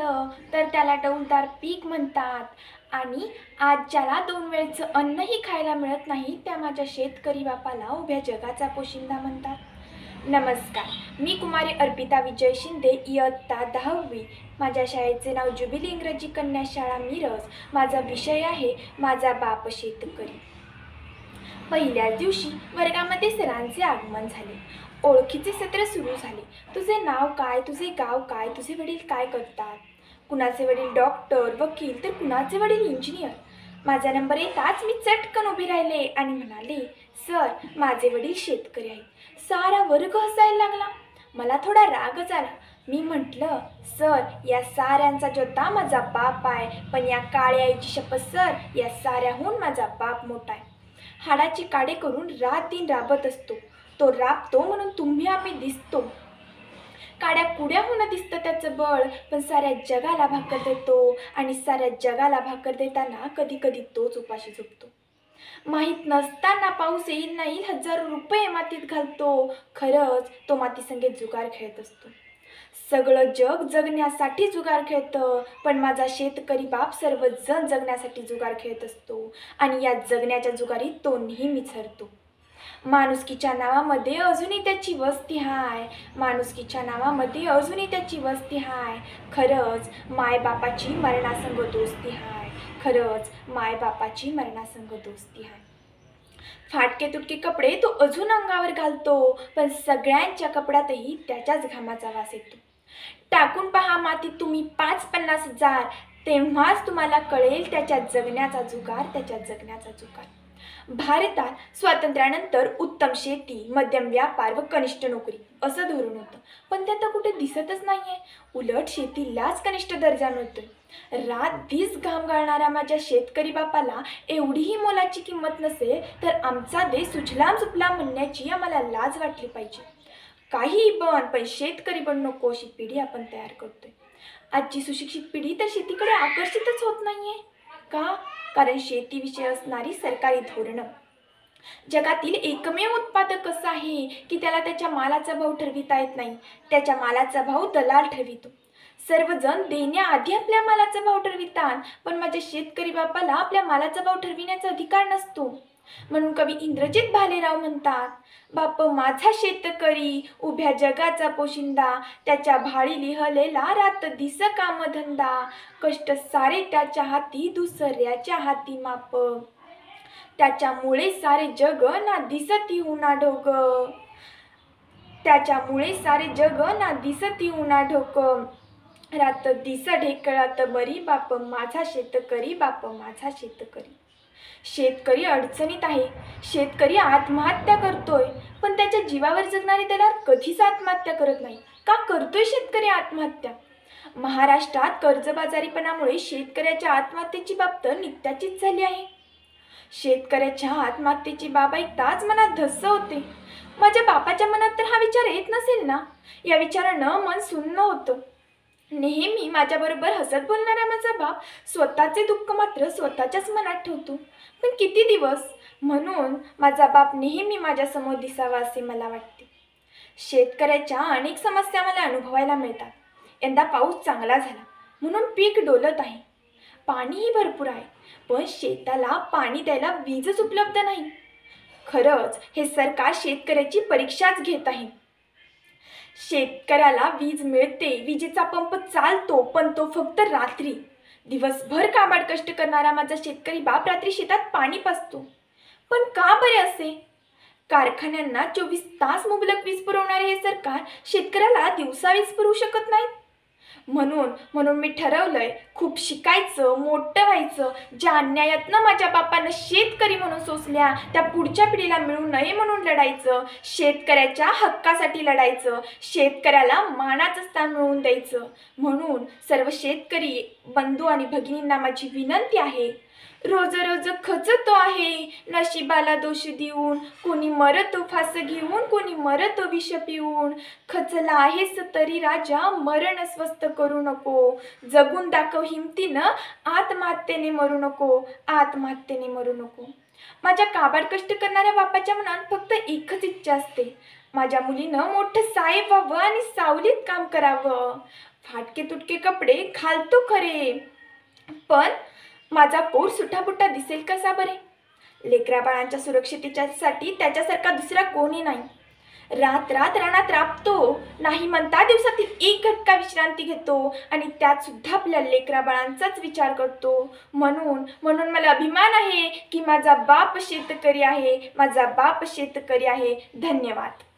झालं तर त्याला डौलदार पीक म्हणतात आणि आज ज्याला 2 वेळचं अन्नही खायला मिळत नाही त्या माझ्या शेतकरी बापाला उभ्या जगाचा पोशिंदा म्हणतात. नमस्कार, मी कुमारी अर्पिता विजय शिंदे, इयत्ता 10वी. माझ्या शाळेचे नाव ज्युबिली इंग्रजी कन्या शाळा मिरज. माझा विषय आहे माझा बाप शेतकरी. पहिल्याच दिवशी वर्गामध्ये सरांचे आगमन झाले. ओळखीचे सत्र सुरू झाले. तुझे नाव काय, तुझे गाव काय, तुझे वडील काय करतात? कुणाचे वडील डॉक्टर, वकील तर कुणाचे वडील इंजिनियर. माझा नंबर येताच मी चटकन उभे राहिले आणि म्हणाले, सर माझे वडील शेतकरी आहेत. सारा वर्ग हसायला लागला. मला थोडा रागच आला. मी म्हटलं, सर या साऱ्यांचा जोता माझा बाप आहे, पण या काळ्या आईची शपथ सर, या साऱ्याहून माझा बाप मोठा आहे. हाडाची काडे करून रात दिन राबत असतो. तो राबतो म्हणून तुम्ही आम्ही दिसतो. काड्या कुड्या होणं दिसतं त्याचं बळ, पण साऱ्या जगाला भाकर देतो आणि साऱ्या जगाला भाकर देताना कधी कधी तोच उपाशी झोपतो. माहीत नसताना पाऊस येईल नाही हजारो रुपये मातीत घालतो. खरंच तो माती संगे जुगार खेळत असतो. सगळं जग जगण्यासाठी जुगार खेळतं, पण माझा शेतकरी बाप सर्वजण जगण्यासाठी जुगार खेळत असतो आणि या जगण्याच्या जुगारीत तो नेहमीच हरतो. माणुसकीच्या नावामध्ये अजूनही त्याची वस्ती हाय. माणुसकीच्या नावामध्ये अजूनही त्याची वस्ती हाय. खरंच मायबापाची मरणासंग दोस्ती हाय. खरंच मायबापाची मरणासंग दोस्ती हाय. फाटके तुटके कपडे तो अजून अंगावर घालतो, पण सगळ्यांच्या कपड्यातही त्याच्याच घामाचा वास येतो. टाकून पहा मातीत तुम्ही 5-50 हजार, तेव्हाच तुम्हाला कळेल त्याच्या जगण्याचा जुगार, त्याच्या जगण्याचा जुगार. भारतात स्वातंत्र्यानंतर उत्तम शेती, मध्यम व्यापार व कनिष्ठ नोकरी असं धोरण होतं, पण ते आता कुठे दिसतच नाहीये. उलट शेतीलाच कनिष्ठ दर्जा मिळतोय. रात दिस घाम गाळणाऱ्या माझ्या शेतकरी बापाला एवढीही मोलाची किंमत नसेल तर आमचा देश सुजलाम सुफलाम म्हणण्याची आम्हाला लाज वाटली पाहिजे. काहीही पण शेतकरी पण नको अशी पिढी आपण तयार करतोय. आजची सुशिक्षित पिढी तर शेतीकडे आकर्षितच होत नाहीये. का? कारण शेतीविषयी असणारी सरकारी धोरणं. जगातील एकमेव उत्पादक असं आहे की त्याला त्याच्या मालाचा भाव ठरविता येत नाही. त्याच्या मालाचा भाव दलाल ठरवितो. सर्वजण देण्याआधी आपल्या मालाचा भाव ठरवितात, पण माझ्या शेतकरी बापाला आपल्या मालाचा भाव ठरविण्याचा अधिकार नसतो. म्हणून कवी इंद्रजित भालेराव म्हणतात, बाप माझा शेतकरी, उभ्या जगाचा पोशिंदा, त्याच्या भाळी लिहलेला रात दिस कामधंदा, कष्ट सारे त्याच्या हाती, दुसऱ्याच्या हाती माप, त्याच्यामुळे सारे जग ना दिसती उन्हा ढोक, त्याच्यामुळे सारे जग ना दिसती उन्हा ढोक, रात दिस ढेकळात बरी, बाप माझा शेतकरी, बाप माझा शेतकरी. शेतकरी अडचणीत आहे. शेतकरी आत्महत्या करतोय, पण त्याच्या जीवावर जगणारे त्याला कधीच आत्महत्या करत नाही. का करतोय शेतकरी आत्महत्या? महाराष्ट्रात कर्जबाजारीपणामुळे शेतकऱ्याच्या आत्महत्येची बाब तर नित्याचीच झाली आहे. शेतकऱ्याच्या आत्महत्येची बाब ऐकताच मनात धस्स होते. माझ्या बापाच्या मनात तर हा विचार येत नसेल ना? या विचारानं मन सुन्न होतं. नेहमी माझ्याबरोबर हसत बोलणारा माझा बाप स्वतःचे दुःख मात्र स्वतःच्याच मनात ठेवतो. पण किती दिवस? म्हणून माझा बाप नेहमी माझ्यासमोर दिसावा असे मला वाटते. शेतकऱ्याच्या अनेक समस्या मला अनुभवायला मिळतात. यंदा पाऊस चांगला झाला म्हणून पीक डोलत आहे. पाणीही भरपूर आहे, पण शेताला पाणी द्यायला वीजच उपलब्ध नाही. खरंच हे सरकार शेतकऱ्याची परीक्षाच घेत आहे. शेतकऱ्याला वीज मिळते, विजेचा पंप चालतो, पण तो फक्त रात्री. दिवसभर काबाड कष्ट करणारा माझा शेतकरी बाप रात्री शेतात पाणी पाजतो. पण का बरे असे? कारखान्यांना 24 तास मुबलक वीज पुरवणारे हे सरकार शेतकऱ्याला दिवसा वीज पुरवू शकत नाही. म्हणून मी ठरवलंय खूप शिकायचं, मोठं व्हायचं. ज्या अन्यायातनं माझ्या बापानं शेतकरी म्हणून सोसल्या त्या पुढच्या पिढीला मिळू नये म्हणून लढायचं. शेतकऱ्याच्या हक्कासाठी लढायचं. शेतकऱ्याला मानाचं स्थान मिळवून द्यायचं. म्हणून सर्व शेतकरी बंधू आणि भगिनींना माझी विनंती आहे, रोज रोज खचतो आहे नशिबाला दोष देऊन, कोणी मरतो फास घेऊन, कोणी मरतो विष पिऊन. खचला आहेस तरी राजा, मरण स्वस्थ करू नको. जगून दाखव हिमतीनं, आत्महत्येने मरू नको, आत्महत्येने मरू नको. माझ्या काबाड कष्ट करणाऱ्या बापाच्या मनात फक्त एकच इच्छा असते, माझ्या मुलीनं मोठं साहेब व्हावं आणि सावलीत काम करावं. फाटके तुटके कपडे घालतो खरे, पण माझा पोर सुटाबुटा दिसेल कसा बरे. लेकरा बाळांच्या सुरक्षिततेसाठी त्याच्यासारखा दुसरा कोणी नाही. रात रात रानात राबतो, नाही म्हणता दिवसातील एक घटका विश्रांती घेतो आणि त्यात सुद्धा आपल्या लेकरा बाळांचाच विचार करतो. म्हणून मला अभिमान आहे की माझा बाप शेतकरी आहे, माझा बाप शेतकरी आहे. धन्यवाद.